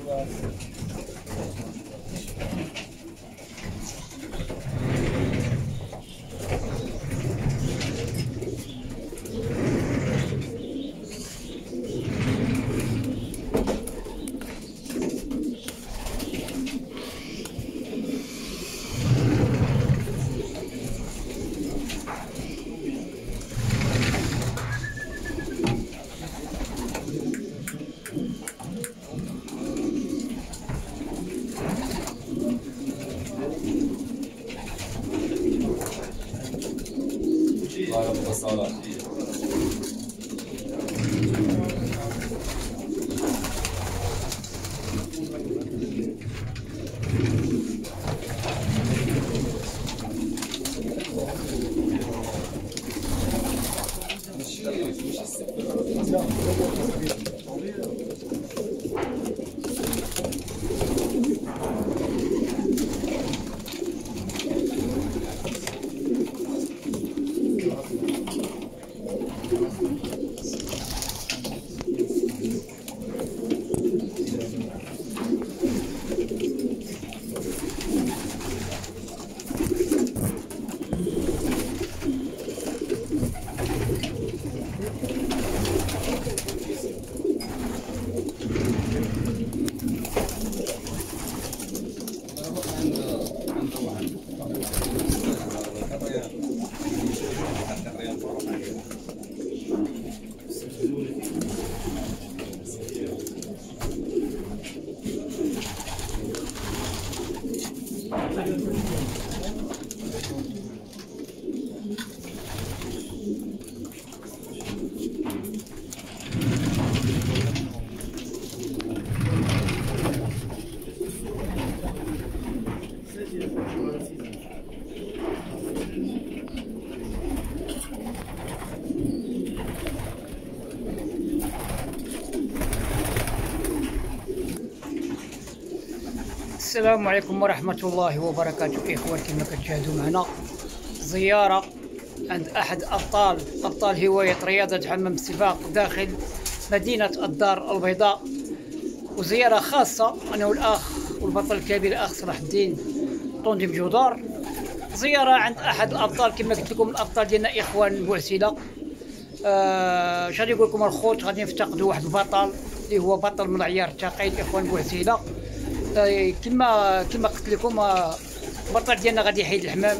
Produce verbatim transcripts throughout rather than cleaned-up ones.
السلام عليكم ورحمة الله وبركاته. إخوان كما كتشاهدوا معنا زيارة عند أحد أبطال أبطال هواية رياضة حمام السباق داخل مدينة الدار البيضاء، وزيارة خاصة أنا والأخ والبطل الكبير الأخ صلاح الدين طوندي بجودار. زيارة عند أحد الأبطال كما قلت لكم، الأبطال ديالنا إخوان بوعسيلة. آه شغادي نقول لكم الخوت غادي نفتقدوا واحد البطل اللي هو بطل من العيار الثقيل إخوان بوعسيلة. كما كما قلت لكم البطل ديالنا غادي يحيد الحمام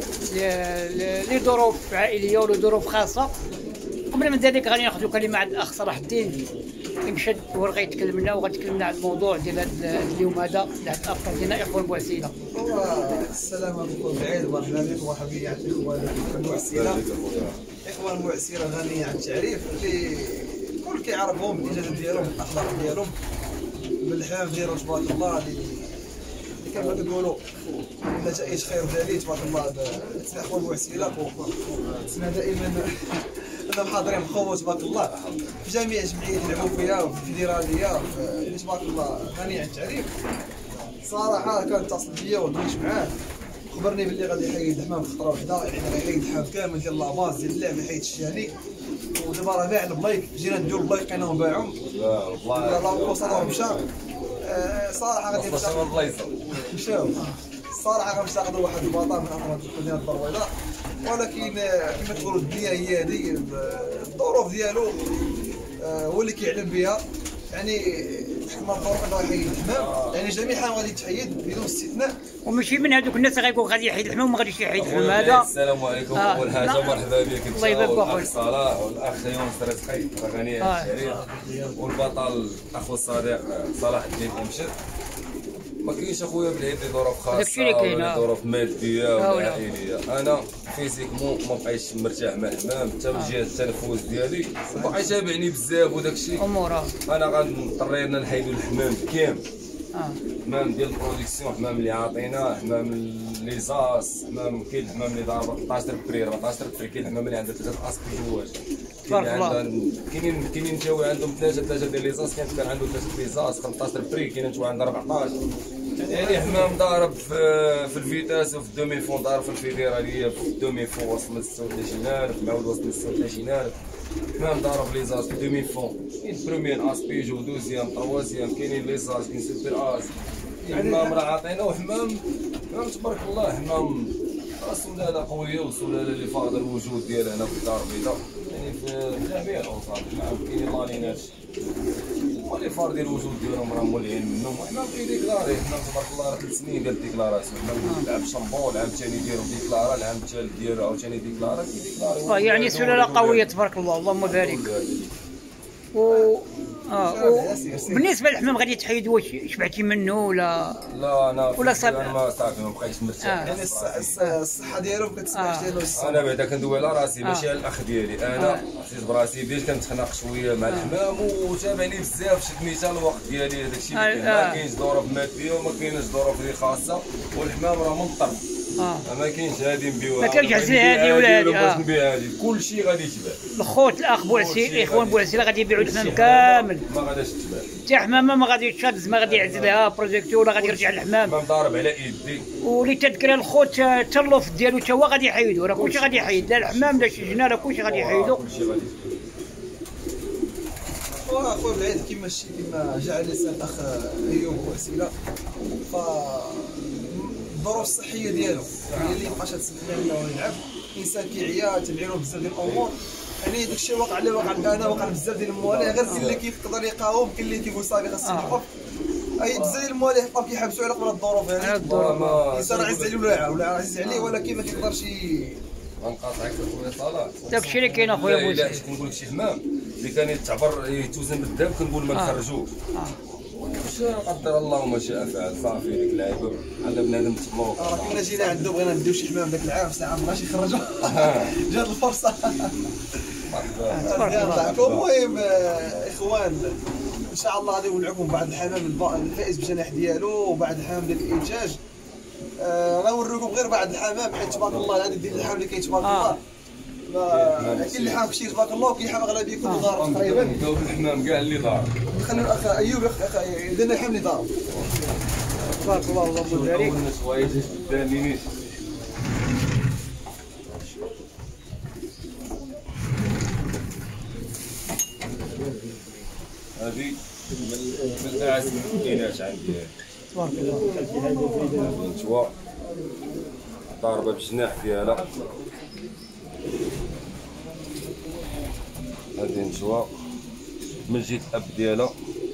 لظروف عائليه ولظروف خاصه. قبل من ذلك غادي ناخذ كلمه عند الاخ صلاح الدين يمشد هو اللي غيتكلم لنا وغيتكلم لنا على الموضوع ديال هذا اليوم هذا على الابطال ديالنا اخوان بوعسيله. السلام عليكم بعيد مرحبا بكم ومرحبا عند اخوان بوعسيله. اخوان بوعسيله غنيه عن التعريف، اللي الكل كيعرفهم بالانجازات ديالهم بالاخلاق ديالهم بالحمام ديالهم تبارك الله، اللي كما كتقولوا نتائج خير ذلك تبارك الله. اخوان بوعسيله سنا دائما كنا محاضرين بقوه تبارك الله في جميع الجمعيات العموميه وفي الفيدراليه تبارك الله غني عن التعريف. صراحه كان اتصل بيا ودويت معاه، خبرني باللي غادي يحيد الحمام خطره وحده، يعني غيحيد الحمام كامل ديال لاباز ديال اللعب، يحيد الشاني. ودابا راه باع البلايك، جينا نديرو البلايك لقيناهم باعهم والله لا وصلهم مشى. صراحه غادي مشاو الصراحه غنفتقدوا واحد البطل من افراد مدينه الدار البيضاء، ولكن كما تقولوا الدنيا هي هذه، الظروف ديالو هو اللي كيعلم بها. يعني تحكم الظروف انه يحيد الحمام، يعني جميع الحمام غادي تحيد بدون استثناء، وماشي من هذوك الناس اللي غيقول غادي يحيد الحمام وما غاديش يحيد الحمام هذا. السلام عليكم. اول حاجه مرحبا بك الله يبارك فيك الاخ صلاح والاخ يونس رزقي غني عن التعريف، والبطل اخو الصديق صلاح الدين امشد. ما كاينش اخويا بلعيد لي ظروف خاصه ولا ظروف ماديه ولا عائليه. انا فيزيكمون ما بقيتش مرتاح مع الحمام، حتى من جهه التنفس ديالي باقي تابعني بزاف وداك الشيء. انا غنضطرينا نحيدوا الحمام كامل، حمام ديال البروديكسيون، حمام اللي عاطيناه، حمام لي زاس، حمام كاين الحمام اللي ضارب أربعطاش بري أربعطاش بري، كاين الحمام اللي عنده ثلاثه اسك جواج، كاين كاينين كاينين تاوي عندهم ثلاثه ثلاثه ديال لي زاس، كاين كان عنده ثلاثه لي زاس خمسطاش بري، كاين توا عنده أربعطاش. يعني حمام ضارب في في الفيتاس وفي الدومي فون، ضارب في الفيدراليه في الدومي فون وصل من ستة وثلاثين ألف، معاود وصل من ستة وثلاثين ألف. حمام ضارب لي زاز دومي فون، كاين بروميير اس بيجو، دوزيام، تروازيام، كاينين لي زاز، كاين سوبر اس، حمام راه عاطينا وحمام حمام تبارك الله، حمام راه سلاله قويه وسلاله اللي فاضل الوجود ديالها هنا في الدار البيضاء، يعني في جميع الاوساط حمام كاينين لالينات اللي فاضل الوجود ديالهم راه مولعين منهم، وحمام كيديكلاري، حمام تبارك الله راه ثلاث سنين ديال الديكلاراسيون، حمام العام شامبو، العام الثاني ديالو ديكلارا، العام الثالث ديالو عاوتاني ديكلارا، كيديكلاري. يعني سلاله قويه تبارك الله، اللهم بارك. و اه بالنسبه للحمام غادي تحيدوا، واش شبعتي منه ولا لا؟ انا ولا صافي انا ما صافي ما بقيتش مرتاح. يعني الصحه ديالو ما كتسمعش ديالو. انا بعدا كندوي على راسي ماشي على الاخ ديالي، انا حسيت براسي بديت كنتخنق شويه مع الحمام وتابعني بزاف، شدني حتى الوقت ديالي، هذاك الشيء اللي كاين ما كاينش ظروف ماديه وما كاينش ظروف اللي خاصه، والحمام راه منطر. اه ما كاينش هادي نبيوها، ما كاينش عزل هادي ولا هادي. باش نبيع هادي كلشي غادي يتباع. الخوت الاخ بوعسيل، الاخوان بوعسيل غادي يبيعوا الحمام كامل، ما غاديش تتباع حتى حمامه ما غادي يتشد، ما غادي يعزلها بروجيكتور ولا غادي يرجع للحمام. حمام ضارب على يدي، ولي تذكر الخوت حتى اللوف ديالو حتى هو غادي يحيدو، راه كلشي غادي يحيد، لا الحمام لا شي جنه لا كلشي غادي يحيدو. كلشي غادي. واخويا بالعيد كيما كيما جا على لسان الاخ ايوب وسيله، ف الظروف الصحيه ديالو هي اللي مابقاش تسمح لنا انه يلعب، الانسان كيعيا تنعيرو بزاف ديال الامور، يعني داك الشيء واقع عليه، واقع انا واقع بزاف ديال المواليه، غير كاين اللي كيقدر يقاوم، كاين اللي كيقول صافي خاصني نوقف، اي بزاف ديال المواليه حطاو كيحبسوا على قبل الظروف هذه، الانسان عزيز عليه ولا ولا عزيز عليه ولكن ما كيقدرش. غنقاطعك اخويا صلاح، داكشي اللي كاين اخويا بوسي. الا كنقول لك شي حمام اللي كان يتعبر يتوزن بالذهب كنقول ما نخرجوش، واش قدر الله ما شاء فعل، صافي ديك اللعيبه بحال بنادم تموت. راه كنا جينا عنده بغينا نديو شي حمام ذاك العام ساعه ما بغاش يخرجوا، جات الفرصه. مرحبا. المهم اخوان ان شاء الله غادي نولعكم بعد الحمام الفائز بالجناح ديالو وبعد الحمام ديال الانتاج، غنوريكم غير بعد الحمام، حيت تبارك الله العدد ديال الحمام اللي كاين تبارك الله، كاين اللي حام كشي تبارك الله، وكاين حام اغلبيه يكونوا ضارب تقريبا. نبداو بالحمام كاع اللي ضارب، نخليو الاخ ايوب يدير لنا الحمام اللي ضارب. تبارك الله اللهم بارك. الناس وايد دانينيش هذه من اعز الكائنات عندي، تبارك الله. نتوى ضاربه بالجناح ديالها، هذه نتوى من جهه الاب ديالها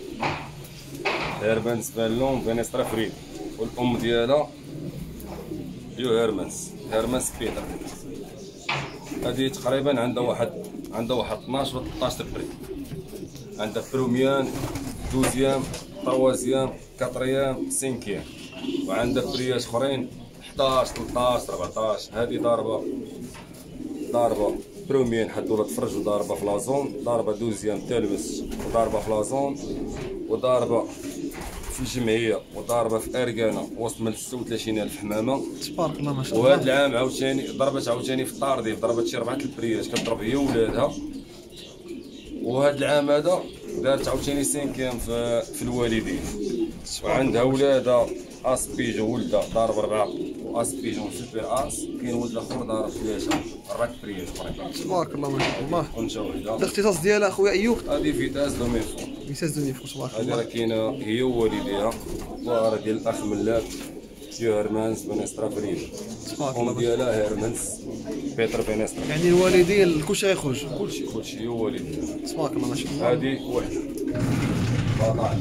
هيرمانس فالون فينيسترا فريد، والام ديالها يو هيرمانس هيرمانس بيتر. هذه تقريبا عندها واحد عندها واحد اثناش و ثلاثطاش بري، عندها بروميان، دوزيام، تروازيام، كاتريام، سينكيام، وعندها بريات اخرين حداش، ثلاثطاش، ربعطاش. هذه ضاربه ضاربه بروميان حد ولا تفرج، وضاربه في لازون، ضاربه دوزيام تلمس، وضاربه في لازون، وضاربه في الجمعيه، وضاربه في اركانه وسط من ستة وثلاثين ألف حمامه تبارك الله ما شاء الله. وهذا العام عاوتاني ضربت عاوتاني في الطارديف، ضربت شي ربعه البريات كتضرب هي ولادها، وهذا العام هذا دارت عاوتاني سينكيام في, في الوالدين، وعندها ولادها اس بيجو ولدها ضارب ربعه، واس بيجو سوبر اس، كاين ولد اخر ضارب ثلاثه اربعه بريات اخرين. تبارك الله ما شاء الله. انثى وحده. الاختصاص ديالها اخويا ايوب هذه فيتاس دومين فون، فيتاس دومين فون. تبارك هذه الله. راه كاينه هي ووالديها، وراه ديال الاخ ملاك يو هيرمانس فينيسترا فريد، الام ديالها هيرمانس بيتر فينيسترا. يعني الوالدين كلشي غيخرج، كلشي كلشي هو والديها. تبارك الله ما شاء الله. هذه وحده بطاطا.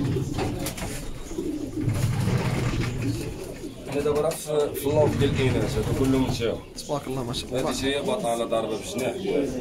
انا دابا راه في في اللوف ديال الاناث، هادو كلهم نساو. تبارك الله ما شاء الله. هذه هي بطاله ضاربه بالجناح ديالها،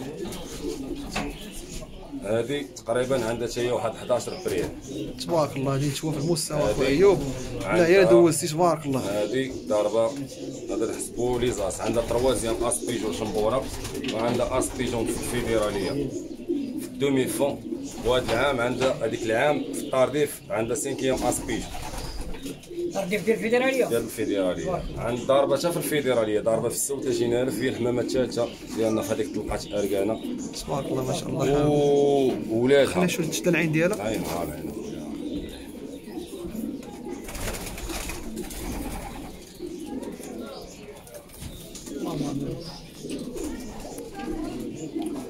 هذه تقريبا عندها حتى هي واحد حداش بريال. تبارك الله. هذه نتوما في المستوى اخويا ايوب، لا هي دوزتي تبارك الله. هذه ضاربه هذا نحسبوا لي زاس، عندها تروازيام اس بيجون شمبوره، وعندها اس بيجون في الفيدراليه في الدومي فون، وهذا العام عندها هذيك العام في الطارديف عندها سينكيام اس بيجون طارديف ديال الفيدراليه ديال الفيدراليه، عند ضاربه حتى في الفيدراليه، ضاربه في ستة وثلاثين ألف، هي الحمامه الثالثه ديالنا في هذيك طلقات اركانه. تبارك الله ما شاء الله. وولادها خلينا نشوف تشد العين ديالها. عين عين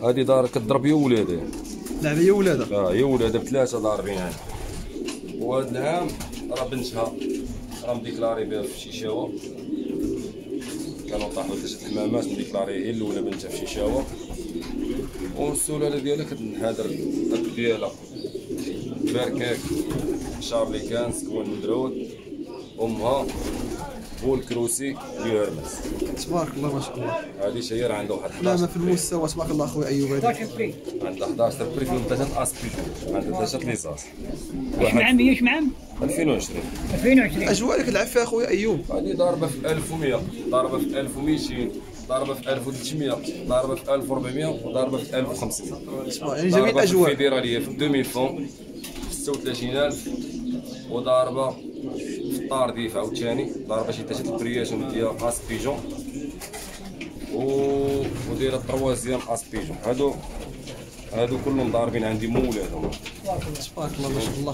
هادي دار كضرب يا ولادها. لعبه يا ولادها. اه يا ولادها بثلاثه ضاربين عندها. وهاد العام راه بنتها راه مديكلاري بها في شيشاوه. كانوا طاحوا ثلاثه الحمامات مديكلاري هي الاولى بنتها في شيشاوه. والسلاله ديالها كتنحدر الاب ديالها بركاك شارلي كانس كون مدرود. امها بولكروسي بيرمس. تبارك الله ما شاء الله. هذه هي راه عندها واحد لا حداش ما في المستوى تبارك الله خويا ايوب. هذه عندها حداش بري فيهم ثلاثه اسبيجو. عندها ثلاثه ليزاس. ايش معام ايش معام؟ ألفين وعشرين. ألفين وعشرين. اجواء اللي كتلعب فيها خويا ايوب؟ هذه ضاربه في ألف ومية، ضاربه في ألف ومئتين، ضاربه في ألف وثلاثمية، ضاربه في ألف وأربعمية، وضاربه في ألف وخمسمية. يعني جميع الاجواء. في الفيدراليه في ألفين فون ستة وثلاثين ألف، وضاربه في الطارديف عاوتاني ضاربه شي ثلاثه البرياشن ديال اسبيجون و ودايره التروازيام اسبيجون. هادو هادو كلهم ضاربين عندي مولاتهم. تبارك الله ما شاء الله.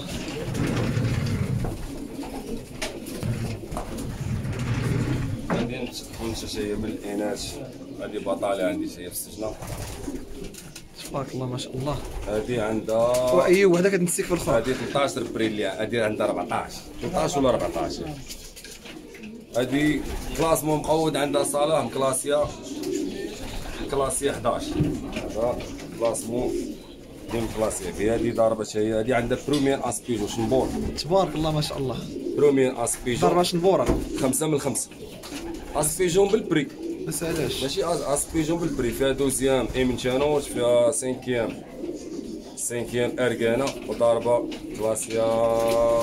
عندي نتا هي من الاناث. هذه بطاله عندي هي في السجنه. تبارك الله ما شاء الله. هذه عندها وايوب هذا كتنسيك في الاخر. هذه ثلاثة عشر بريلي. هذه عندها أربعطاش ثلاثطاش ولا أربعطاش. هذه كلاسمون مقود عندها صلاح كلاسيا كلاسيا حداش. هذا كلاسمون ديم كلاسيا. في هذه ضاربه هي هذه عندها بروميير اسبيجو شنبور. تبارك الله ما شاء الله. بروميير اسبيجو ضربه شنبوره خمسة من خمسة. اسبيجون بالبري. بس علاش؟ ماشي اسبيجون بالبري. فيها دوزيام ايمن شانوش، فيها سانكيام سانكيام ارغانا، وضاربه كلاسيا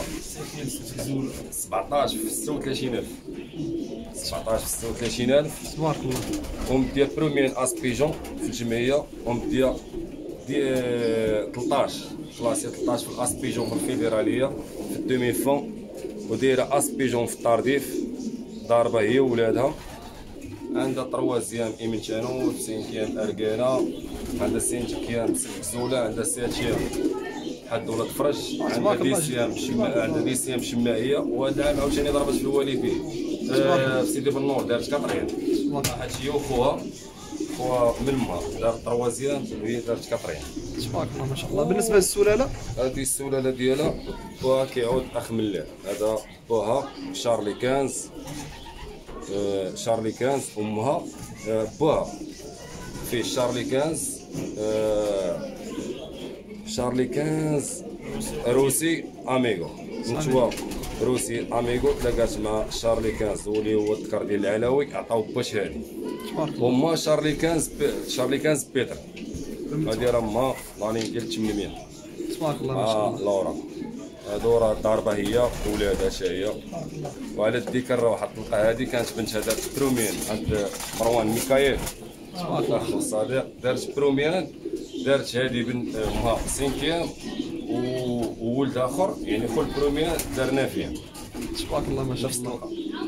سبعطاش في ستة وثلاثين ألف. سبعطاش في ستة وثلاثين ألف. تبارك الله. ومديا بروميير اسبيجون في الجمعيه، ومديا دي ثلاطاش كلاسيا ثلاطاش في الاسبيجون في الفيدراليه في الدومي فون، ودايره اسبيجون في الطارديف ضاربه هي ولادها. عندها تروازيام ايمن شانو، سينكيام ارغانا، عندها سينكيام سكزولا، عندها سياتيام حد ولد فرج، عندها ديسيام شما... عندها ديسيام شماعيه. وهذا العام عاوتاني ضربت في الواليبي آه في سيدي بن نور دارت كاطريان. هادشي هو خوها خوها من ما دارت تروازيام وهي دارت كاطريان. تبارك الله ما شاء الله. بالنسبه للسلاله هذه السلاله ديالها بوها كيعود اخ ملال. هذا بوها شارلي كانز. آه شارلي كانز. امها آه بوها في شارلي كانز آه شارلي كانز روسي اميغو. نتوا روسي اميغو تلاقات مع شارلي كانز واللي هو الذكر ديال العلوي عطاو باش هادي. وما شارلي كانز بي... شارلي كانز بيتر. هادي راه ما لاني ديال ثمانمية. تبارك الله ما شاء الله. لورا هادو راه الضربه هي ولادها شاهيه. وعلى الذكر واحد الطلقه هادي كانت بنتها دارت بروميان عند مروان ميكايل اخ الصديق. دارت بروميان دارت هادي بنت امها سينكيام وولد اخر يعني كل بروميان دار نافيه. تبارك الله ما شاء الله.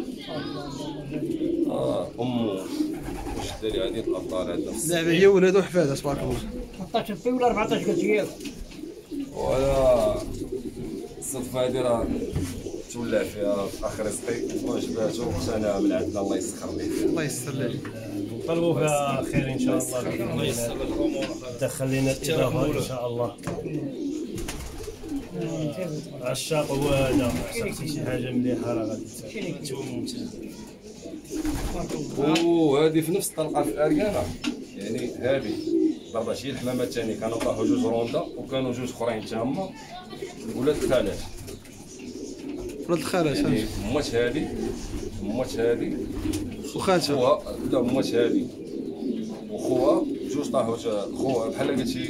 اه امو واش داري هادي الابطال هذا لعبه هي ولادو حفاده تبارك الله. ثلاطاش في ولا أربعطاش قلت هي. ولا الصدفه هادي راه تولع فيها في اخر رزقي وجباتو انا من عندنا الله يسخر ليه. الله يسر لك. نطلبوا فيها خير ان شاء الله. الله يسر الامور. دخل لنا الاضافه ان شاء الله. عشاق هو هذا شي حاجه مليحه راه غادي تكون ممتاز. وهذه في نفس الطلقه في اريانا يعني هذه ضربه شي الحمامات الثاني كانوا طاحوا جوج روندا وكانوا جوج اخرين تما ولاد الخالات. ولاد الخالات يعني مات هذه مات هذه وخالتها. خوها لا مات هذه وخوها جوج طاحوا خوها بحال قلتي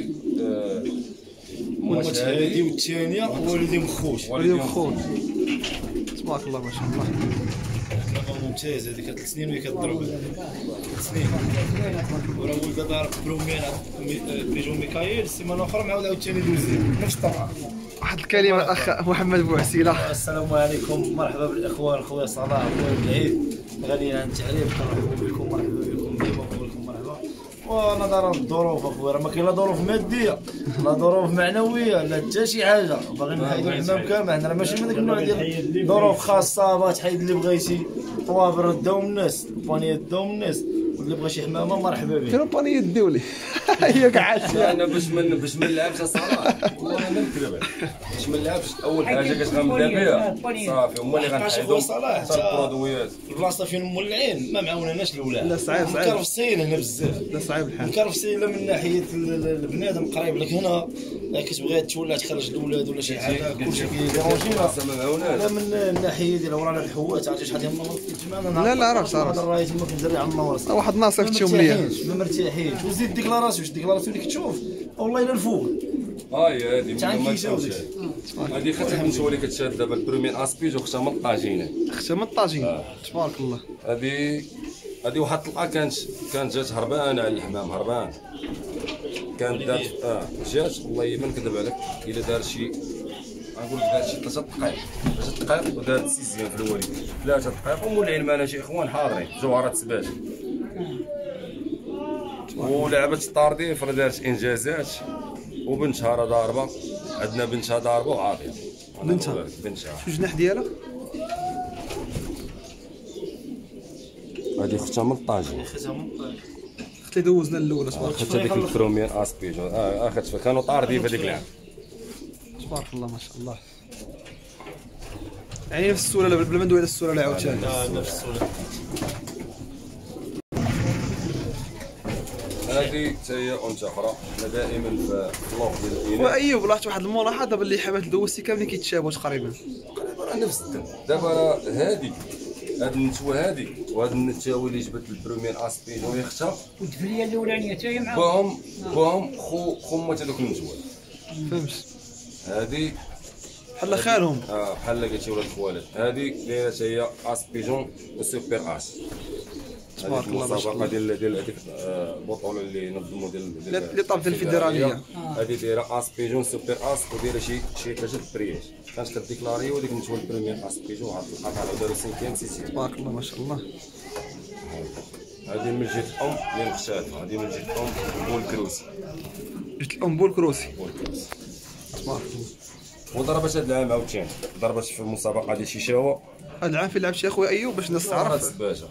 مات هذه والثانيه والدي مخوش. والدي مخوش. تبارك الله ما شاء الله. ممتاز. هذيك ثلاث سنين وهي كضرب ثلاث سنين. وراه ولدها ضارب بروميان بيجو ميكايل. السيمانه الاخرى معاود عاوتاني دوزي نفس الطبعه. واحد الكلمه الاخ محمد بوعسيله. السلام عليكم. مرحبا بالاخوان خويا صلاح خويا العيد غاليين عن التعريف. مرحبا بكم مرحبا بكم ديما نقول لكم مرحبا. ونظرا للظروف اخويا راه ما كاين لا ظروف ماديه لا ظروف معنويه لا حتى شي حاجه. باغي نحيدو الحمام كامل. عندنا ماشي من داك النوع ديال ظروف خاصه بغا تحيد اللي بغيتي. طوابر داو الناس البانيات داو الناس اللي بغى شي حمامه مرحبا به. كرومباني الدولي هي قعدت انا باش من باش ما نلعبش صراحه والله ما نكذب باش ما نلعبش اول حاجه كاش غنبدا بها صافي هما اللي غنحيدو حتى البرودويات البلاصه فين مولعين ما معاونناش الاولاد. لا صعيب صعيب مكرفسين هنا بزاف. لا صعيب الحال مكرفسين لا من ناحيه البنادم قريب لك هنا كتبغي تولع تخرج الاولاد ولا شي حاجه كلشي كيديرونجينا. لا من الناحيه ديال ورانا الحوات عرفتي شحال ديال المناور الجمعه. لا لا عرفت عرفت الراي تما كندري على المناور واحد ناصر كتشوف مليح ما مرتاحينش وزيد ديكلاراسيون ديكلاراسيون اللي كتشوف والله الا الفوق. هاي هادي ما تشوفش هادي خاطر نشوف لك كتشاد دابا البروميير اسبيج وختها من الطاجين اختها من الطاجين تبارك الله. هادي هادي واحد الطلقه كانت كانت جات هربانه على الحمام هربان كانت دارت اه جات والله ما نكذب عليك الا دار شي غنقول لك دار شي ثلاثه دقائق ثلاثه دقائق ودارت سيزيام في الوالد ثلاثه دقائق ومولعين معنا شي اخوان حاضرين جوهرات سبات ولعبت طارديف راه دارت انجازات وبنتها راه ضاربه عندنا بنتها ضاربه وعاطيه بنتها بنتها شو الجناح ديالها؟ هادي اختها من الطاجين اختها من الطاجين اخت اللي دوزنا الاولى تبارك اخذت هذيك البروميير اسبيج اه اخذت كانوا طاردين في هذيك العام تبارك الله ما شاء الله. يعني نفس السوله بلا ما ندوي على السوله عاوتاني نفس السوله. هذه حتى هي انثى اخرى حنا دائما في اللوك ديال الاناث. وايوب لاحظت واحد الملاحظه باللي حمات الدوسي كاملين كيتشابهوا تقريبا راه نفس الدم دابا راه هذه هاد النتوه هذه وهاد النتاوي اللي جبت البروميير اسبيج وهي اختها والدفليه الاولانيه حتى هي معاهم باهم باهم خو خمات هذوك النتوه فهمت هذه بحال خالهم اه بحال قلتي ولاد الخوالد هذه دايره حتى هي اسبيجون وسوبر اس تبارك الله ما شاء الله. المسابقه ديال ديال هذيك البطوله اللي نظموا ديال اللي طابت الفيدراليه هذه دايره اسبيجون سوبر اس ودايره شي شي ثلاثه برياج كانت كديكلاري وديك نتوى البريمير اسبيجون عاد القطعه داروا سينكيام سيتيام تبارك الله ما شاء الله. هذه من جهه الام ديال اختاتها هذه من جهه الام بول كروسي جبت الام بول كروسي بول كروسي تبارك الله. وضربت هذا العام عاوتاني ضربت في المسابقه ديال شيشاوا هذا العام فين لعبت يا خويا ايوب باش الناس تعرف باشا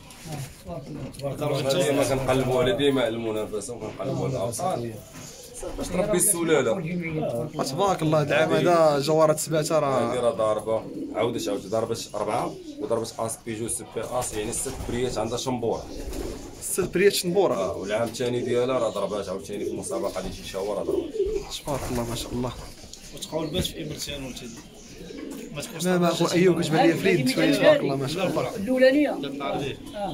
ديما كنقلبوا على ديما على المنافسه وكنقلبوا على الابطال باش تربي السلاله. تبارك الله. هذا العام هذا جوهرات سباته راه هذه راه ضاربه عاودت عاودت ضربت اربعه وضربت اسبيجو سوبر اس يعني ست بريات عندها شمبوره ست بريات شنبوره. اه والعام الثاني ديالها راه ضربات عاوتاني في المسابقه ديال شيشاوا راه ضربات. تبارك الله ما شاء الله. وتقول بات في امرتان وانت ما تكونش ما ما اخو ايوب كتبان لي فريد تبارك الله ما شاء الله. الاولانيه اه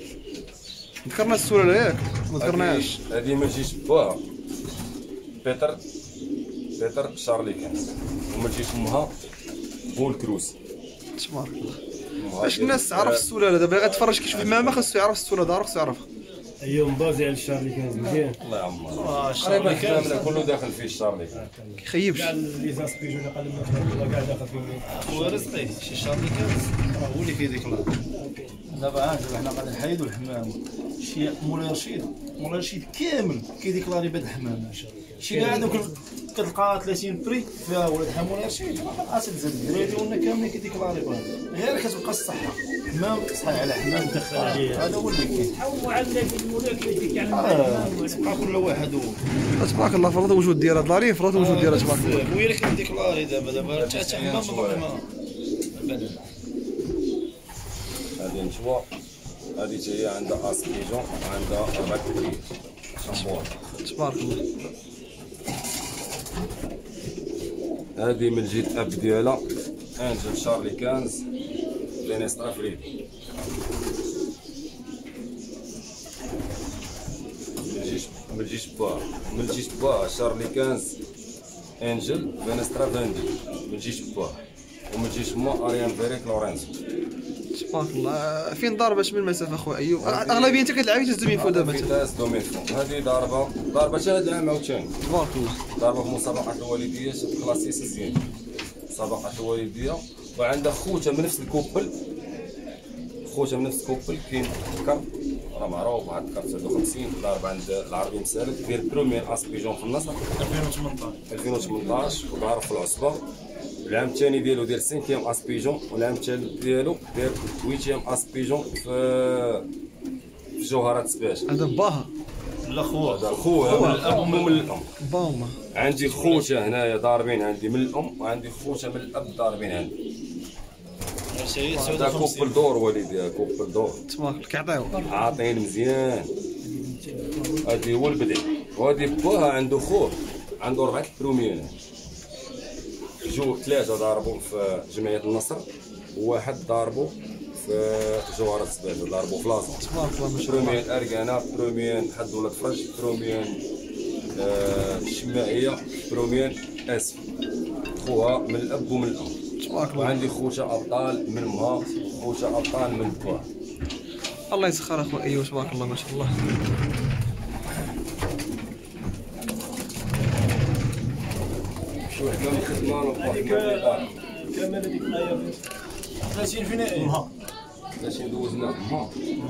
ذكرنا السوله ياك ما ذكرناهاش. هذه ما تجيش باها بيتر بيتر شارلي كانس وما تجيش امها بول كروسي. تبارك الله. باش الناس تعرف السلاله دابا غير تفرج كيشوف حمامه خاصو يعرف السلاله دار خاصو يعرفها. ايوم بازي على الشهر اللي كان مزيان الله يعمر قريبا كامله كله داخل فيه الشارلي كيخيبش كاع لي زاسبيجو اللي قال لنا كاع داخل فيهم هو رزقي شي شهر اللي كان راه هو اللي كيديكلار. دابا عاد حنا غادي نحيدو الحمام شي مولاي رشيد مولاي رشيد كامل كيديكلاري بهاد الحمام شي كاع دوك كتلقى ثلاثين بري فيها ولاد حمام مولاي رشيد ما كتبقاش تزاد الدراري ديالنا كاملين كيديكلاري بهذا غير كتبقى الصحه حمام صحيح على حمام دخل عليه هذا هو اللي كاين. حاولوا على المولى كيديك يعني تبقى كل واحد تبارك الله. فرض الوجود ديالها دارين فرض الوجود ديالها تبارك الله. هو اللي كيديكلاري دابا دابا حتى حمام ما ابدا. هذه نشوى هذه حتى هي عندها اسبيجون عندها اربع بريات شمبور. تبارك الله. هذه من جهه الاب ديالها انجل شارلي كانز فينيسترا فريدي. من جيش با من جيش با شارلي كانز انجل فينيسترا فاندي من جيش با ومن جيش ما اريان فيريك لورينزو. تبارك الله. فين ضربات من المسافه اخويا ايوب؟ اغلبيه انت كتلعب تهز دومين فو دابا انت. فيتاس دومين فو هذه ضربه ضربه هذا العام عاوتاني تبارك الله. ضربه في مسابقه الوالديه كلاسي سيزيام مسابقه الوالديه وعندها خوتها من نفس الكوبل خوتها من نفس الكوبل كاين كرب راه معروف واحد الكرب تسعة وخمسين ضارب عند العربي مسالك ديال بروميير اسبيجون في النصر ألفين وثمنطاش ألفين وثمنطاش وضارب في العصبه. العام الثاني ديالو ديال سانكيام اسبيجون والعام الثالث ديالو ديال ويتيام اسبيجون في في جوهرات سباش. هذا باها لا خوه هذا خوها من الاب ومن الام. باهما عندي خوته هنايا ضاربين عندي من الام، وعندي خوته من الاب ضاربين عندي. هذا كوبل دور وليدي، كوبل دور تبارك كيعطيو عاطين مزيان. هادي هو البدعي، وهادي باها عنده خوه عنده ربعة البروميان، جو ثلاثة ضاربوا في جمعية النصر، وواحد ضاربوا في جوهرة السباش، ضاربوا في لازون. تبارك الله ما شاء الله. بروميان اركانا، بروميان حد ولاد فرج، بروميان آه الشماعية، بروميان اسف. خوها من الاب ومن الام. تبارك الله. وعندي خوته ابطال من امها، خوته ابطال من باها. الله يسخر اخويا ايوب تبارك الله ما شاء الله. شو حنا الخدمة وحنا كامل هذيك الايه ثلاثين فينائي ماشي دوزنا ما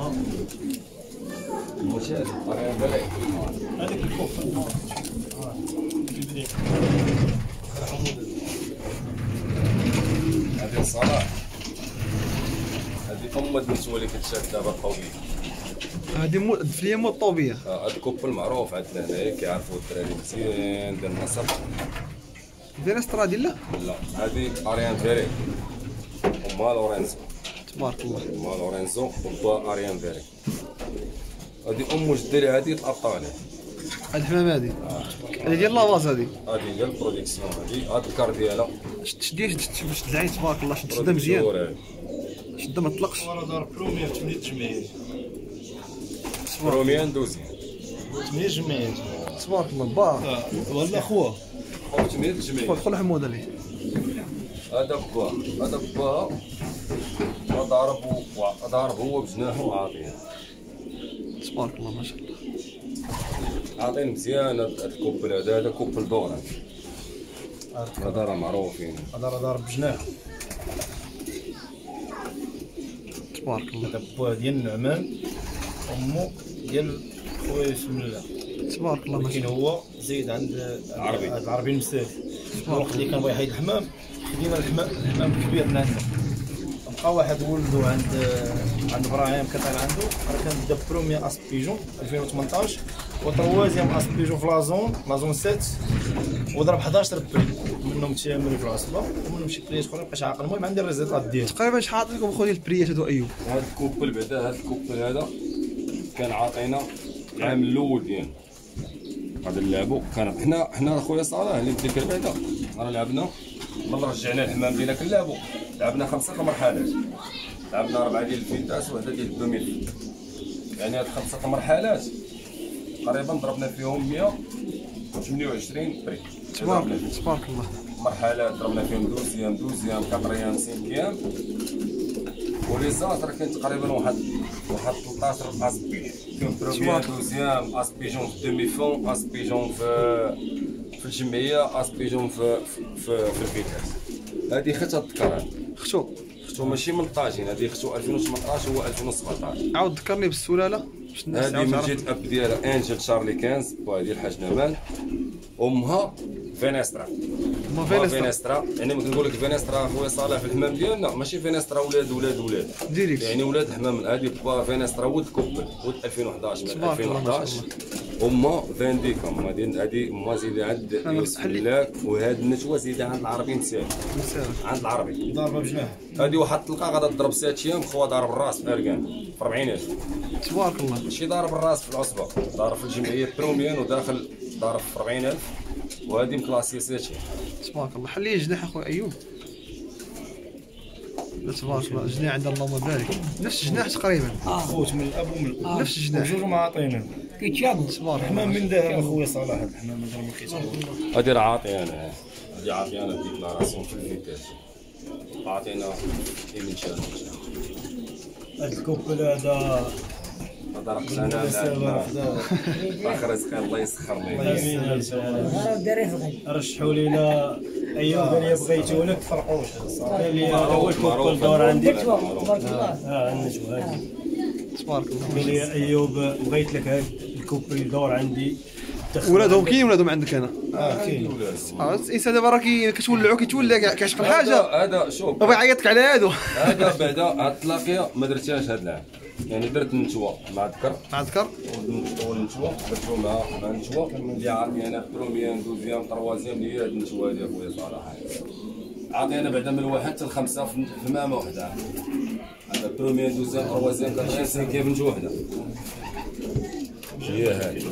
المشاهد راه بلاي هذيك الكوف البدري هذه صلاح، هذه أم النسوة اللي كتشاف دابا الطوبية. هذه مو في اليمين الطوبيه. هذا الكوبل معروف عندنا هنايا كيعرفوا الدراري مزيان ديال النصر. فينسترا ديال لا لا هذه اريان فيري وما لورينزو. تبارك الله. ما لورينزو وبا اريان فيري. هذه ام جدري هذه الابطال. هاد الحمام هادي هادي ديال لافاز هادي. هذه ديال البروديكسيون، هذه هذا الكار ديالها. شديه باش تدعي تبارك الله شدها مزيان. شدها ما تطلقش. وانا دار بروميير ثمانية جمعيات بروميان دوزيام. ثمانية جمعيات تبارك الله با ولا خوه خوت ثمانية جمعيات. دخل حمود عليه. هذا با هذا با ضارب ضارب هو بجناحه وعاطيه. تبارك الله ما شاء الله. عاطين مزيان هذا الكوبل هذا هذا كوبل دور هذا راه معروفين. هذا راه ضارب بجناح تبارك الله. هذا بوه ديال النعمان امو ديال خويا بسم الله. تبارك الله ما شاء ولكن الله. هو زيد عند العربي. عند العربي المستاهل. الوقت اللي كان بغا يحيد الحمام خدينا الحمام الحمام كبير من عندنا. بقى واحد ولدو عند عند ابراهيم كطالع عنده راه كان بدا بروميي اس بيجون ألفين وثمنطاش وتروازيام اس بيجون في لازون لازون سبعة وضرب حداش ربي منهم تيامري في العصبه ومنهم شي بريات اخرين مابقاش عاقل. المهم عندي الريزلتات ديالي تقريبا شحال عطيتكم خويا البريات هادو ايوب؟ هذا الكوبل بعدا هذا الكوبل هذا كان عاطينا العام الاول ديالنا. غادي نلعبو كان حنا حنا خويا صالح اللي نتذكر بعدا راه لعبنا ملي رجعنا الحمام ديالنا كنلعبو لعبنا خمسه مرحلات. لعبنا اربعه ديال الفينتاس وحده ديال الدوميل، يعني هاد خمسه مرحلات تقريبا ضربنا فيهم مية وثمانية وعشرين بري. تبارك تبارك الله. مرحلات ضربنا فيهم دوزيام دوزيام كاتريام سينكيام وليزات راه كاين تقريبا واحد واحد ثلاثطاش اسبيج فيهم بروميير دوزيام اسبيجون في دومي فون اسبيجون في في الجمعيه اسبيجون في في في الفيتاس. هذه خت تذكرها ختو ختو ماشي من طاجين، هذه ختو ألفين وثمنطاش هو ألفين وسبعطاش. عاود ذكرني بالسلاله باش الناس هذه تعاود من تعرف. جهه الاب ديالها انجل شارلي خمسة وهذه الحاج نمال. امها فينسترا. ما ما فينسترا فينسترا يعني ما كنقول لك فينسترا خويا صالح في الحمام ديالنا ماشي فينسترا ولاد ولاد ولاد ديريكت. يعني ولاد الحمام. هذه با فينسترا ولد كوبل ولد ألفين وحداش من تبارك الله ألفين ما شاء وحداش. الله. امها فانديكم هذه هذه امها زيده عند يوسف محلي. اللاك، وهاد النتوه زيده عند العربي نسال مساء. عند العربي. ضاربه بجناح. هذه واحد تلقى غادا تضرب ست ايام خوها ضارب الراس في اركان في أربعين ألف. تبارك الله. ماشي ضارب الراس في العصبه، ضارب في الجمعيه بروميان وداخل ضارب في أربعين ألف وهذه مكلاسيه سيتي. تبارك الله. حليه جناح اخويا ايوب. لا تبارك الله جناح عند اللهم بارك نفس الجناح تقريبا. خوت من الاب ومن الام نفس الجناح. وجوج ما عاطينا كيتشابوا. تبارك الحمام الله. من ذهب اخويا صلاح. هذا الحمام من ذهب ما كيتشابوا. هذه راه عاطي انا هذه عاطي انا ديكلاراسيون في الفيتاس عاطينا يمين شهر. هذا الكوبل هذا هذا راه انا اخر رزق الله يسخر لي. رشحوا لينا ايوب قال لي بغيتو لك فرقوش قال لي هذا هو الكوبل دور عندي. تبارك الله. اه النجوى هذه تبارك الله. قال لي ايوب بغيت لك هذا الكوبل دور عندي. ولادهم كاين ولادهم عندك هنا. اه كاين. اه الانسان دابا راه كي كتولعو كيتولى كيعشق الحاجه هذا شوف بغا يعيطك على هادو. هذا بعدا هاد التلاقيه ما درتهاش هاد العام. يعني درت نتوى مع ذكر مع ذكر والنتوى درتو مع مع النتوى اللي عاطي انا بروميير دوزيام تروازيام اللي هي هاد النتوى هادي اخويا صراحه عاطي انا بعدا من الواحد حتى الخمسه في مامه وحده هذا بروميير دوزيام تروازيام كاتريام سانكيام نتوى وحده هي هادي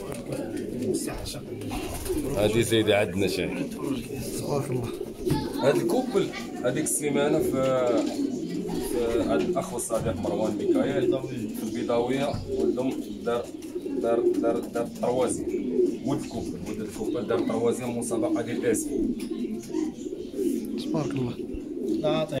هادي سيدي عندنا شاي تبارك الله. هاد الكوبل هذيك السيمانه في هاد الاخ والصديق مروان ميكايل في البيضاويه ولدهم دار دار دار دار طروازي ولد الكوبل ولد الكوبل دار طروازي مسابقه ديال اسم تبارك الله. لا